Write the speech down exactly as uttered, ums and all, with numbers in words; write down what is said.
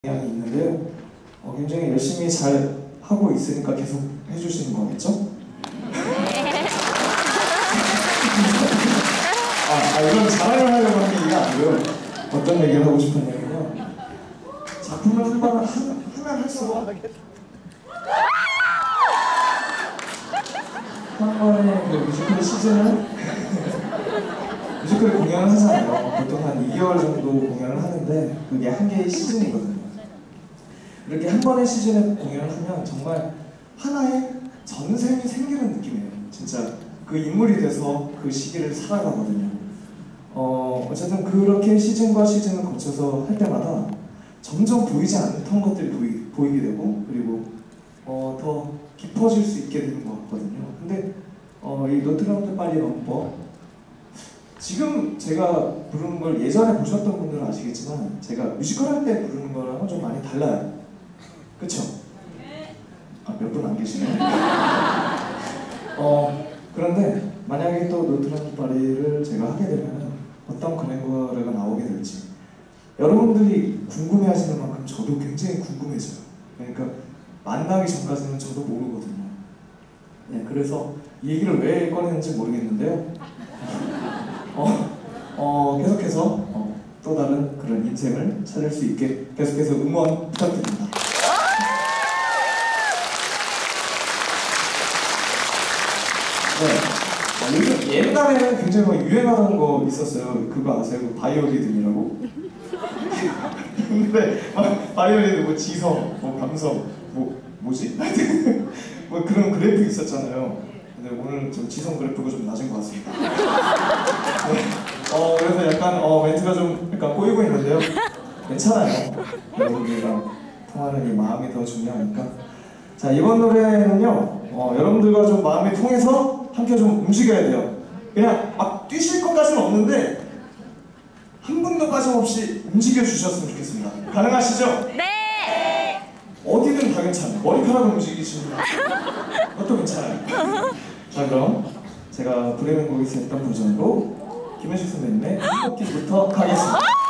경향이 있는데요. 어, 굉장히 열심히 잘 하고 있으니까 계속 해주시는 거겠죠? 아, 아, 이건 자랑을 하려고 한 얘기가 아니고요. 어떤 얘기를 하고 싶었냐면요. 작품을 한 번 하면 할수록 한 번에 그 뮤지컬 시즌을 뮤지컬 공연을 하잖아요. 보통 한 이 개월 정도 공연을 하는데 그게 한 개의 시즌이거든요. 이렇게 한 번의 시즌에 공연을 하면 정말 하나의 전생이 생기는 느낌이에요. 진짜 그 인물이 돼서 그 시기를 살아가거든요. 어, 어쨌든 그렇게 시즌과 시즌을 거쳐서 할 때마다 점점 보이지 않던 것들이 보이, 보이게 되고 그리고 어, 더 깊어질 수 있게 되는 것 같거든요. 근데 어, 이 노트르담 파리 넘버 지금 제가 부르는 걸 예전에 보셨던 분들은 아시겠지만 제가 뮤지컬 할 때 부르는 거랑은 좀 많이 달라요. 그쵸? 아, 몇 분 안 계시네. 어, 그런데 만약에 또 노트르담 파리를 제가 하게 되면 어떤 그랭거가 나오게 될지 여러분들이 궁금해하시는 만큼 저도 굉장히 궁금해져요. 그러니까 만나기 전까지는 저도 모르거든요. 네, 그래서 이 얘기를 왜 꺼냈는지 모르겠는데요. 어, 어, 계속해서 어, 또 다른 그런 인생을 찾을 수 있게 계속해서 응원 부탁드립니다. 네. 어, 요즘 옛날에는 굉장히 뭐 유행하던 거 있었어요. 그거 아세요? 바이오리듬이라고? 근데 막 바이오리듬, 뭐 지성, 뭐 감성, 뭐 뭐지? 뭐 그런 그래프 있었잖아요. 근데 오늘 좀 지성 그래프가 좀 낮은 것 같습니다. 네. 어 그래서 약간 어 멘트가 좀 약간 꼬이고 있는데요. 괜찮아요. 여러분들이랑 통하는 이 마음이 더 중요하니까. 자, 이번 노래는요. 어, 여러분들과 좀 마음이 통해서 함께 좀 움직여야 돼요. 그냥 막 뛰실 것까지는 없는데 한 분도 빠짐없이 움직여 주셨으면 좋겠습니다. 가능하시죠? 네! 어디든 다 괜찮아요. 머리카락을 움직이시는 것도 괜찮아요. 자, 그럼 제가 브레멘 고기스 했던 버전으로 김현식 선배님의 꽃길부터 가겠습니다.